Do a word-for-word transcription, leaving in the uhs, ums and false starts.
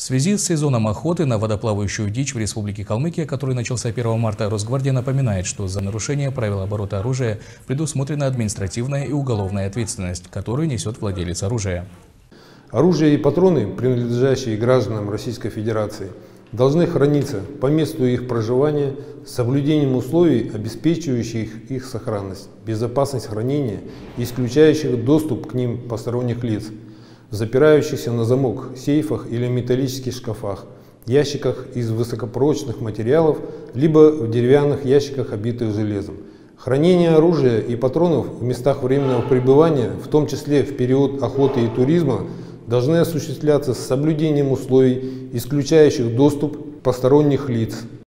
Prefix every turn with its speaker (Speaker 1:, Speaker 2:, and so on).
Speaker 1: В связи с сезоном охоты на водоплавающую дичь в Республике Калмыкия, который начался первого марта, Росгвардия напоминает, что за нарушение правил оборота оружия предусмотрена административная и уголовная ответственность, которую несет владелец оружия.
Speaker 2: Оружие и патроны, принадлежащие гражданам Российской Федерации, должны храниться по месту их проживания с соблюдением условий, обеспечивающих их сохранность, безопасность хранения и исключающих доступ к ним посторонних лиц, в запирающихся на замок сейфах или металлических шкафах, ящиках из высокопрочных материалов, либо в деревянных ящиках, обитых железом. Хранение оружия и патронов в местах временного пребывания, в том числе в период охоты и туризма, должны осуществляться с соблюдением условий, исключающих доступ посторонних лиц.